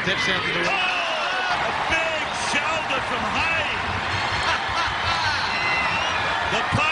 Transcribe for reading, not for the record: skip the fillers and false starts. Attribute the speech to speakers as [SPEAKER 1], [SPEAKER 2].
[SPEAKER 1] steps out to the right.
[SPEAKER 2] A big shoulder from Hay. The